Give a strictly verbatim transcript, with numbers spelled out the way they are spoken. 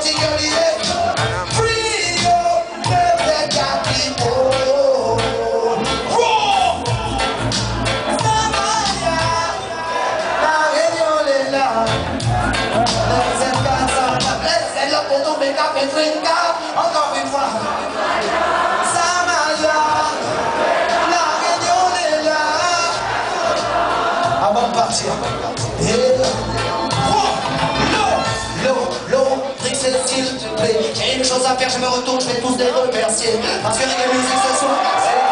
sécurité. Free up the capital. La réunion est là. Laissez pas ça. Laissez le pour tomber café trinca. Encore une fois. Samaya. La réunion est là. Avant de partir. Yeah. S'il te plaît, j'ai une chose à faire, je me retourne, je vais tous les remercier. Parce que reggae music ce soir, c'est